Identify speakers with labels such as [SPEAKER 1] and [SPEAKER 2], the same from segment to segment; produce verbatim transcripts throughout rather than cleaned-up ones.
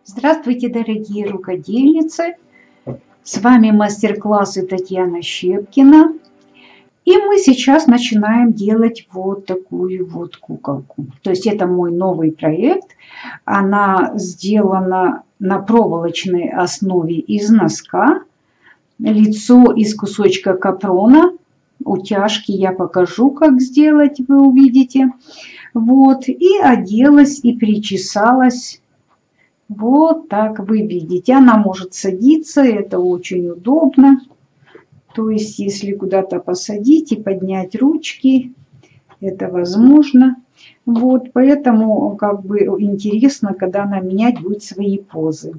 [SPEAKER 1] Здравствуйте, дорогие рукодельницы! С вами мастер-классы Татьяна Щепкина. И мы сейчас начинаем делать вот такую вот куколку. То есть это мой новый проект. Она сделана на проволочной основе из носка. Лицо из кусочка капрона. Утяжки я покажу, как сделать, вы увидите. Вот. И оделась, и причесалась. Вот так вы видите. Она может садиться, это очень удобно. То есть, если куда-то посадить и поднять ручки, это возможно. Вот, поэтому как бы интересно, когда она менять будет свои позы.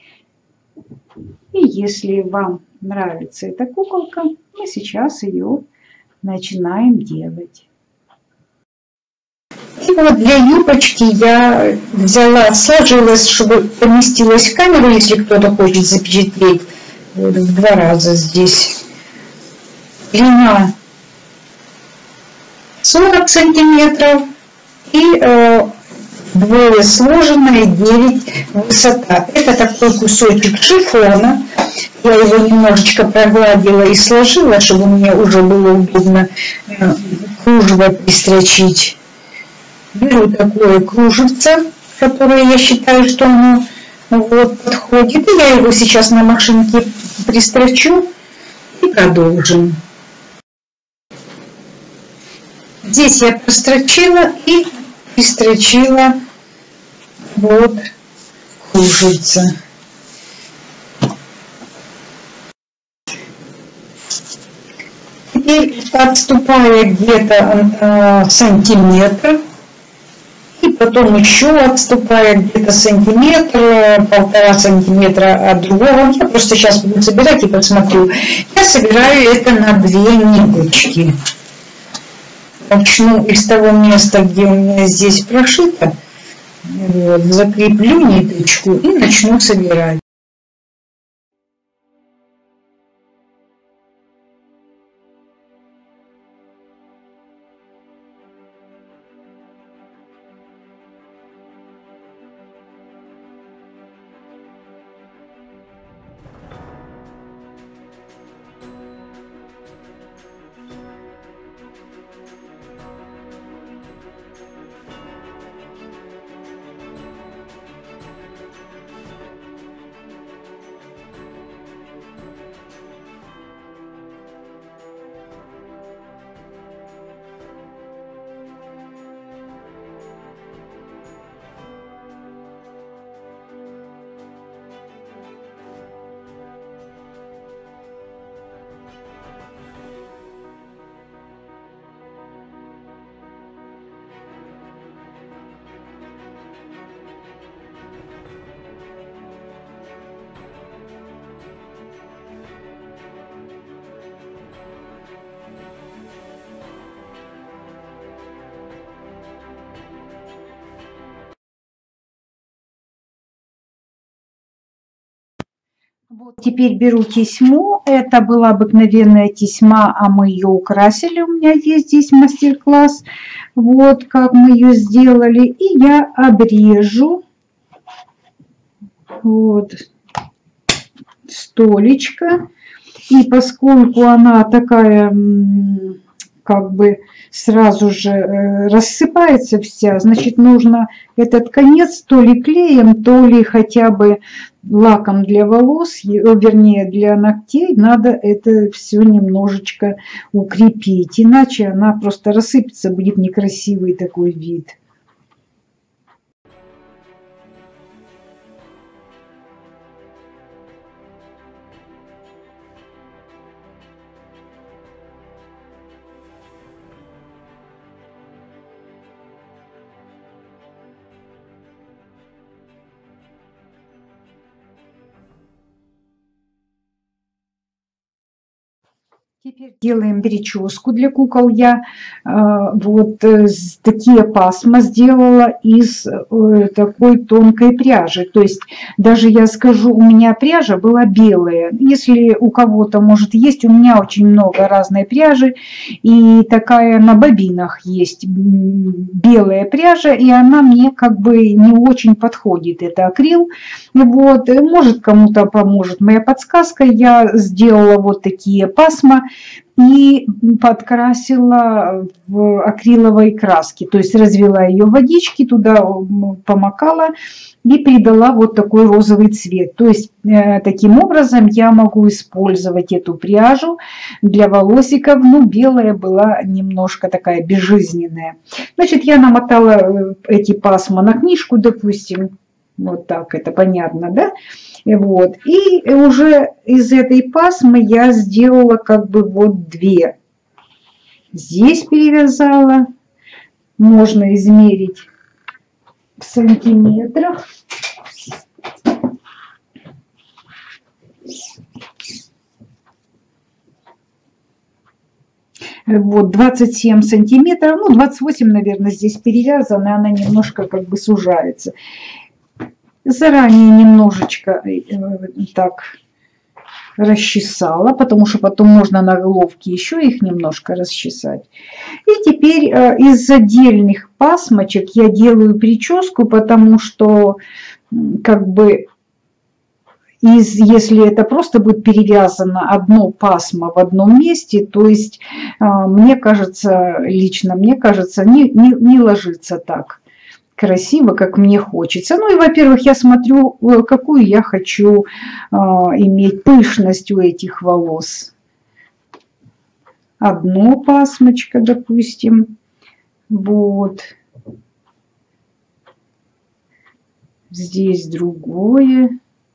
[SPEAKER 1] И если вам нравится эта куколка, мы сейчас ее начинаем делать. И вот для юбочки я взяла, сложилась, чтобы поместилась в камеру, если кто-то хочет запечатлеть, вот в два раза здесь. Длина сорок сантиметров и э, вдвое сложенная девять высота. Это такой кусочек шифона. Я его немножечко прогладила и сложила, чтобы мне уже было удобно э, кружево пристрочить. Беру такое кружевце, которое я считаю, что оно вот, подходит. И я его сейчас на машинке пристрочу и продолжим. Здесь я прострочила и пристрочила вот кружевце. Теперь отступая где-то э, сантиметр, и потом еще отступая где-то сантиметр, полтора сантиметра от другого. Я просто сейчас буду собирать и посмотрю. Я собираю это на две ниточки. Начну из того места, где у меня здесь прошито. Вот, закреплю ниточку и начну собирать. Вот теперь беру тесьму. Это была обыкновенная тесьма, а мы ее украсили. У меня есть здесь мастер-класс. Вот как мы ее сделали. И я обрежу вот столечко. И поскольку она такая, как бы сразу же рассыпается вся, значит, нужно этот конец то ли клеем, то ли хотя бы лаком для волос, вернее для ногтей, надо это все немножечко укрепить, иначе она просто рассыпется, будет некрасивый такой вид. Теперь делаем прическу для кукол. Я э, вот э, такие пасма сделала из э, такой тонкой пряжи. То есть даже я скажу, у меня пряжа была белая. Если у кого-то может есть, у меня очень много разной пряжи. И такая на бобинах есть белая пряжа, и она мне как бы не очень подходит. Это акрил. Вот. Может, кому-то поможет моя подсказка. Я сделала вот такие пасма и подкрасила в акриловой краске, то есть развела ее в водичке, туда помакала и придала вот такой розовый цвет. То есть э, таким образом я могу использовать эту пряжу для волосиков. Ну, белая была немножко такая безжизненная. Значит, я намотала эти пасма на книжку, допустим. Вот так, это понятно, да? Вот. И уже из этой пасмы я сделала как бы вот две. Здесь перевязала. Можно измерить в сантиметрах. Вот двадцать семь сантиметров, ну двадцать восемь, наверное, здесь перевязана, она немножко как бы сужается. Заранее немножечко так расчесала, потому что потом можно на головке еще их немножко расчесать. И теперь из отдельных пасмочек я делаю прическу, потому что как бы из, если это просто будет перевязано одно пасмо в одном месте, то есть мне кажется, лично мне кажется, не, не, не ложится так красиво, как мне хочется. Ну и, во-первых, я смотрю, какую я хочу э, иметь пышность у этих волос. Одно пасмочко, допустим. Вот. Здесь другое.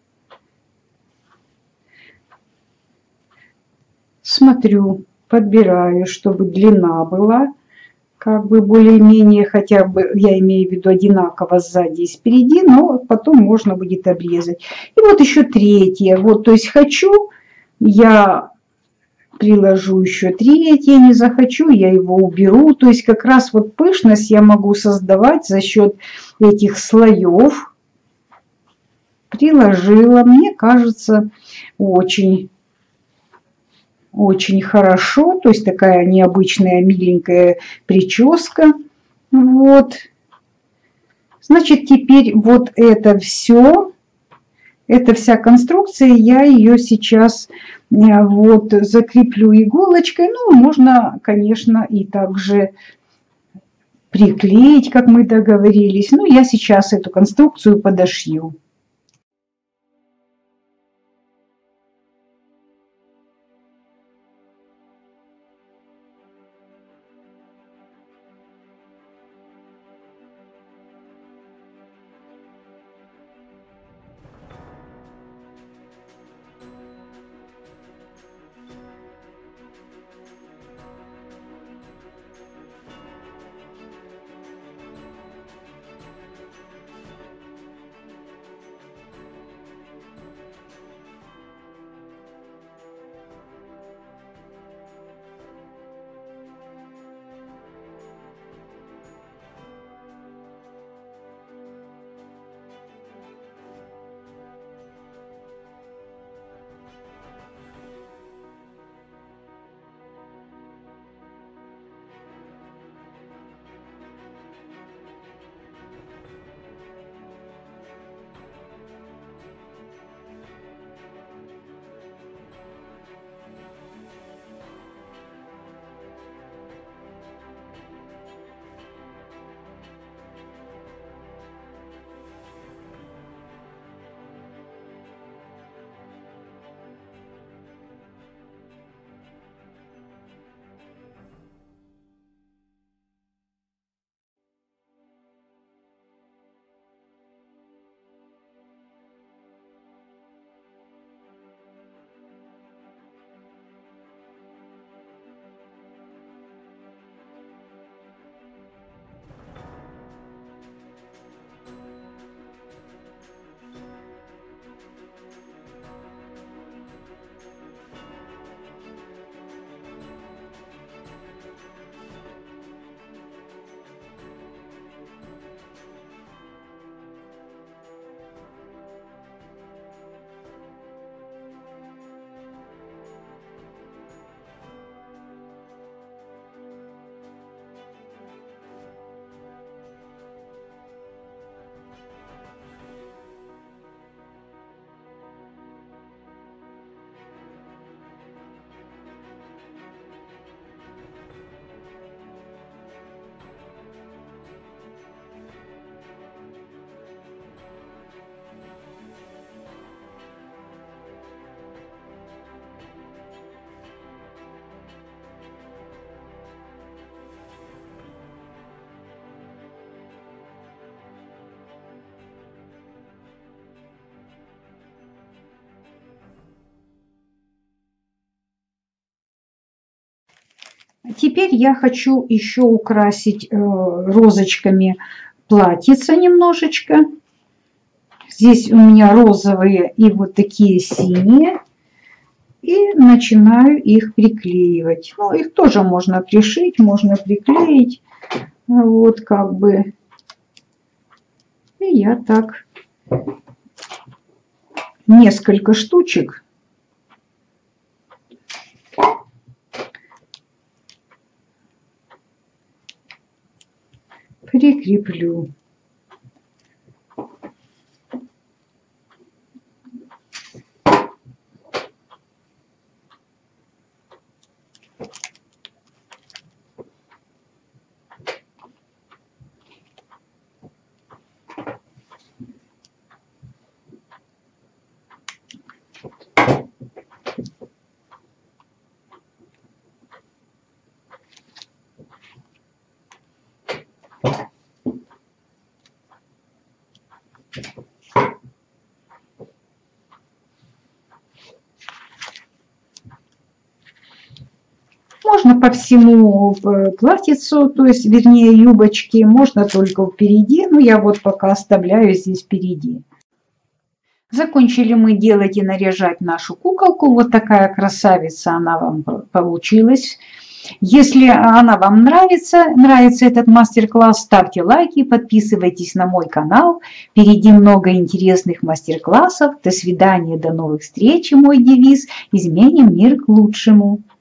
[SPEAKER 1] Смотрю, подбираю, чтобы длина была как бы более-менее, хотя бы, я имею в виду, одинаково сзади и спереди, но потом можно будет обрезать. И вот еще третье. Вот, то есть хочу, я приложу еще третье, не захочу, я его уберу. То есть как раз вот пышность я могу создавать за счет этих слоев. Приложила, мне кажется, очень... Очень хорошо, то есть такая необычная миленькая прическа. Вот. Значит, теперь вот это все, эта вся конструкция, я ее сейчас вот закреплю иголочкой. Ну, можно, конечно, и также приклеить, как мы договорились. Ну, я сейчас эту конструкцию подошью. Теперь я хочу еще украсить э, розочками платьице немножечко. Здесь у меня розовые и вот такие синие. И начинаю их приклеивать. Ну, их тоже можно пришить, можно приклеить. Вот как бы. И я так несколько штучек прикреплю. Можно по всему платьицу, то есть, вернее, юбочки, можно только впереди, но я вот пока оставляю здесь впереди. Закончили мы делать и наряжать нашу куколку. Вот такая красавица она вам получилась. Если она вам нравится, нравится этот мастер-класс, ставьте лайки, подписывайтесь на мой канал. Впереди много интересных мастер-классов. До свидания, до новых встреч. И мой девиз: изменим мир к лучшему.